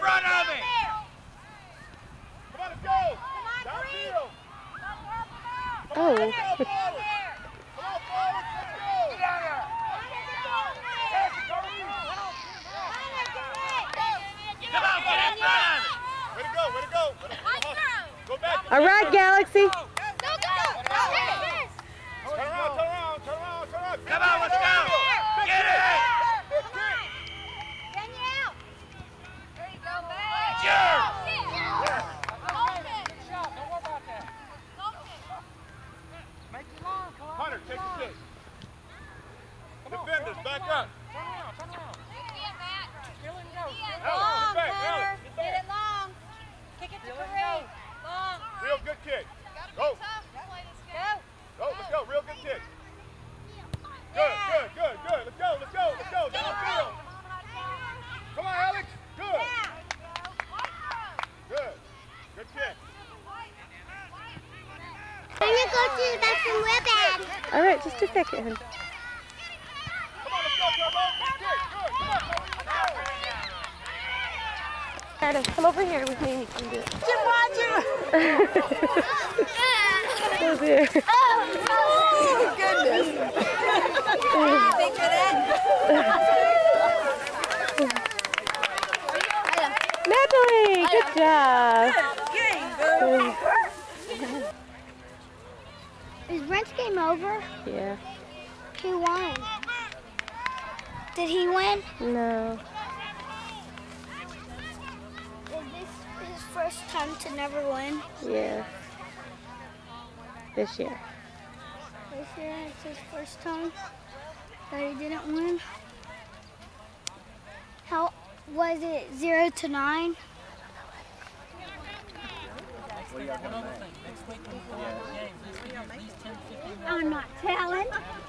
front of me. Come on, let's go. Downfield. Oh. Come on, forward. Let's go. Get down there. Come on, get in front of me. Way to go, way to go. Go back. All right, Galaxy. Turn around. Come on, let's go. Get it. Sure. Hunter, take the kick. Defenders, back up. Long, Hunter. Get it long. Kick it to Kareem. Long. Real good kick. Go. Go, let's go. Real good kick. Good. Let's go. Downfield. Come on, Alex. Good. Good kick. I'm gonna go to the bathroom real bad. All right, just a second. Come on, let's go, Turbo. Good kick. Good. Adam, come over here with me and you can do it. Oh dear. Oh, goodness. Think of that. Natalie, good job. Is Brent's game over? Yeah. Who won? Did he win? No. Is this his first time to never win? Yeah. This year. This year it's his first time that he didn't win. How was it? 0 to 9? I'm not telling.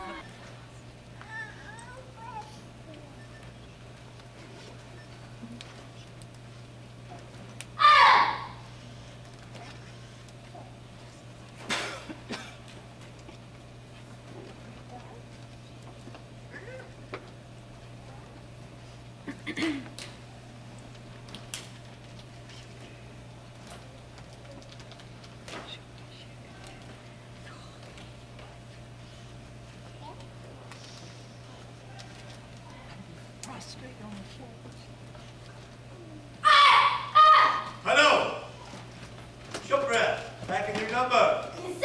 Hello. Short breath. Back in your number.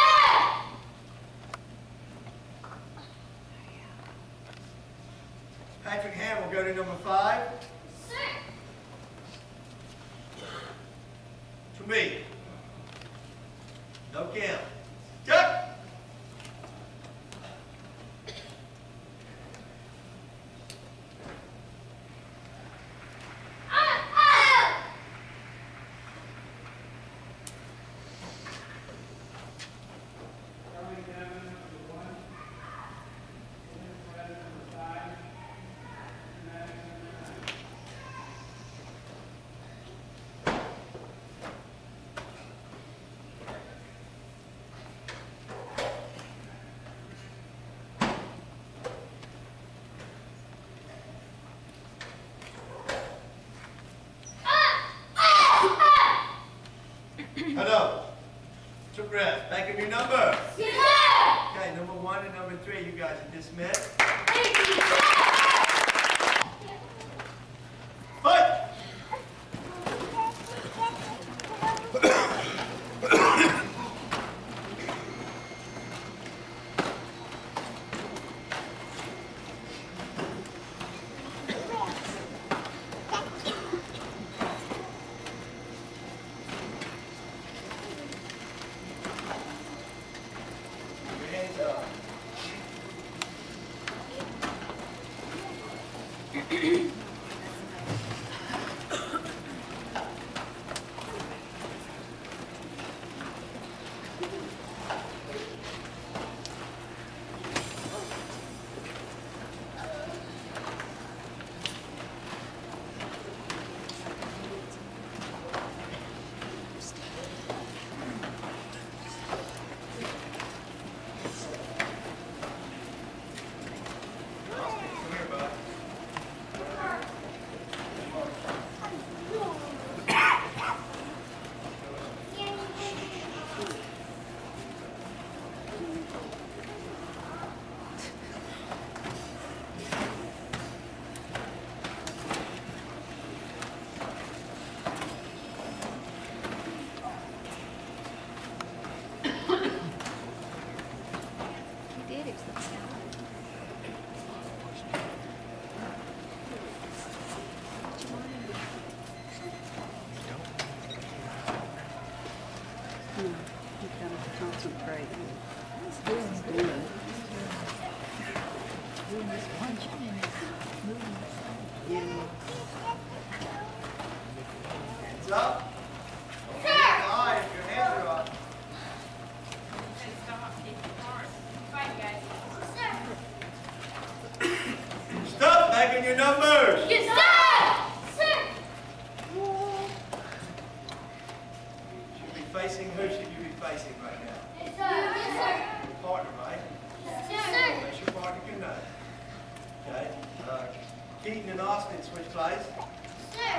Patrick Ham will go to number 5. To me. No count. Duck. Hello. Took breath. Back in your number. Okay, number 1 and number 3, you guys are dismissed. Fight! Hands up. High if your hands are up. Stop backing your numbers. Yes, sir! Sir! Should be facing, who should you be facing right now? Yes, sir! Yes, sir! Your partner, right? Yes, sir! That's your partner can know. Okay. Keaton and Austin switch plays. Sir!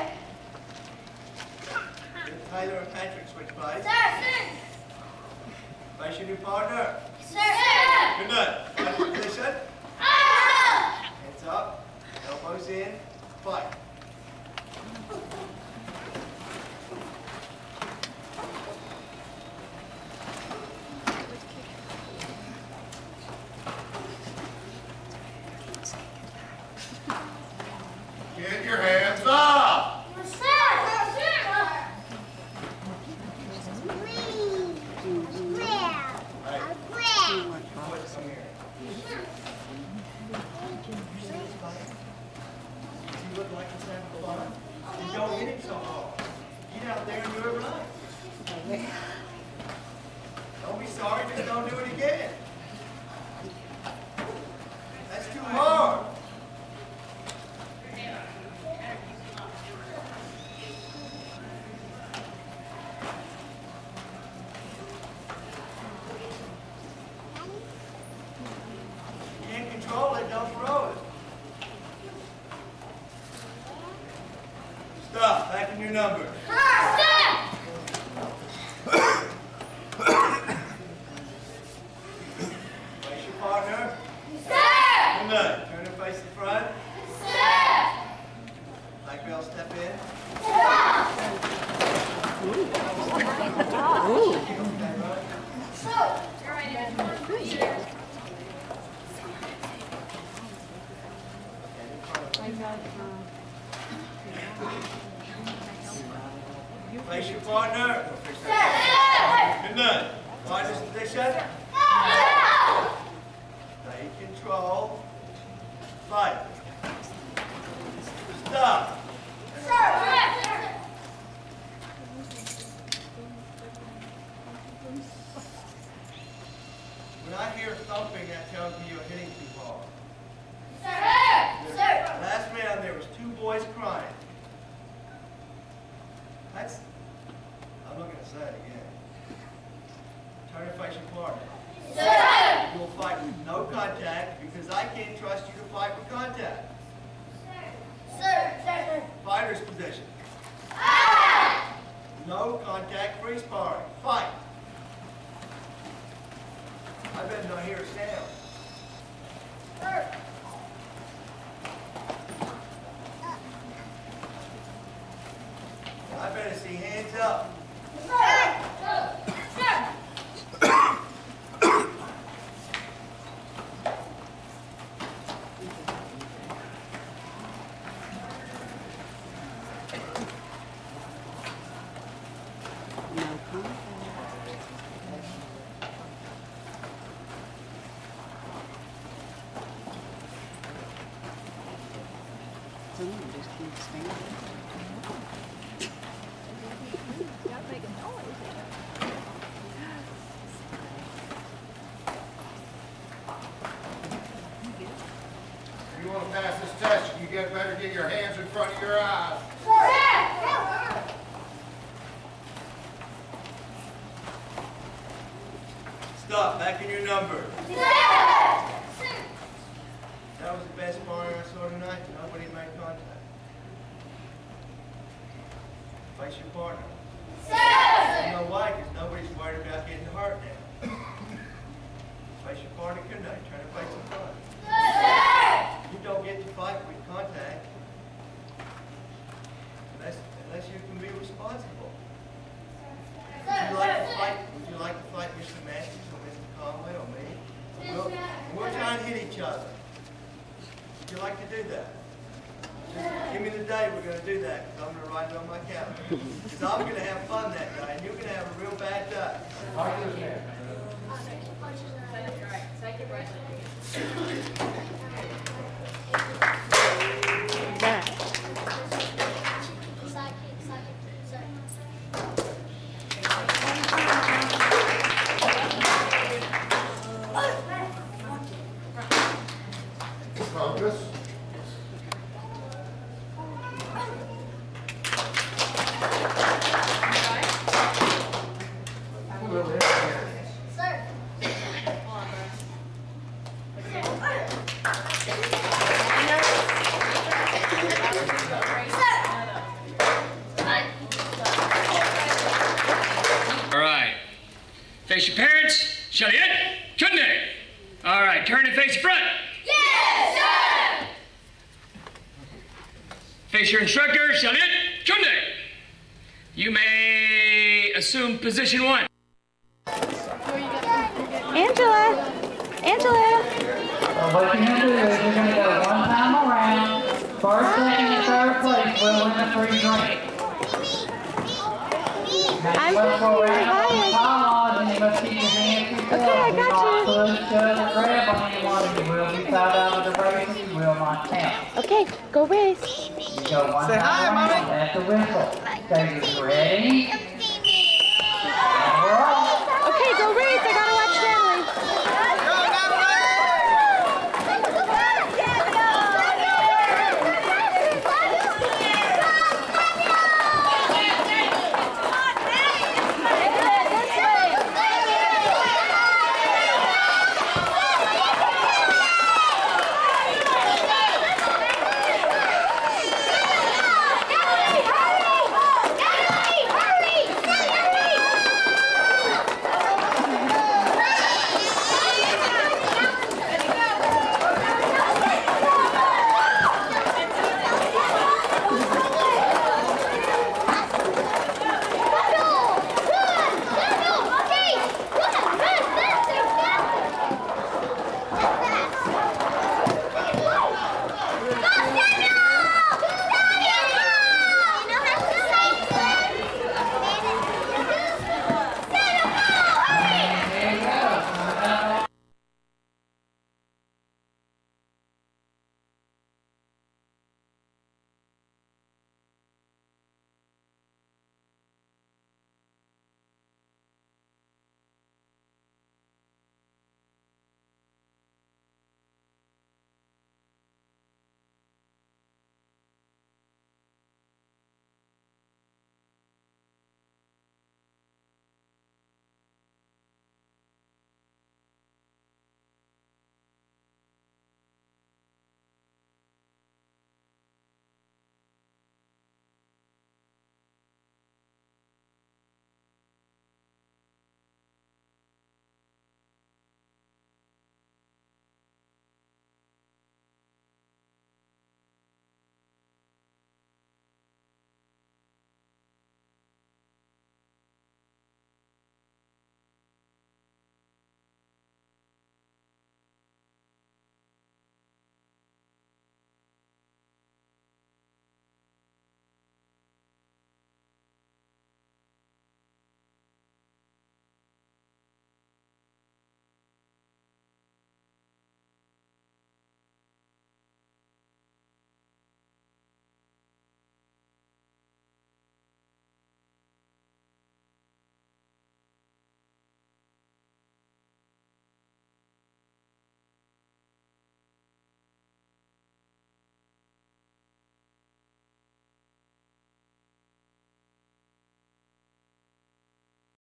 Taylor and Patrick switch plays. Sir! Sir! Face your new partner. Sir! Good night. Right position. Ah! Hands up. Elbows in. Fight. Get your hands up. Yes, sir! Sir! Boys, come here. You look like it's having fun. You don't hit him so hard. Get out there and do it right. Don't be sorry, just don't do it again. That's too hard. You can't control it, don't throw it. Stop, back in your number. Face your partner. Good night. Turn and face the front. Black belt, step in. Face your partner. Good night. Find this position. Stay control. Fight. Stop. When I hear thumping, that tells me you're hitting too hard. Last round, there was 2 boys crying. I'm not going to say it again. Turn and face your partner. You'll fight with no contact because I can't trust you to fight with contact. Fighter's position. No contact, free sparring. Fight. I better not hear a sound. I better see hands up. If you want to pass this test, you better get your hands in front of your eyes. Stop, back in your number. That was the best sparring I saw tonight. Nobody made contact. Face your partner. You know why? Because nobody's worried about getting hurt now. Face your partner tonight. Try to face the front. You don't get to fight with contact unless you can be responsible. Would you like to fight Mr. Masters or Mr. Conway or me? We'll try and hit each other. Would you like to do that? Just give me the day we're going to do that, because I'm going to write it on my calendar. Because I'm going to have fun that day, and you're going to have a real bad day. That. Shaliet, Chunde. All right, turn and face the front. Yes, sir! Face your instructor, Shaliet, Chunde. You may assume position 1. Angela. Angela. So what you're going to do is you're going to go one time around. First, second, and third place will win the free drink. I'm pushing your highest. And you must keep your hands to Okay, I got you. Push, shove, or grab on anyone. You will be fouled out of the race and you will not count. Okay, go race. You go one time around at the whistle. So you're ready. And we're off. Okay, go race.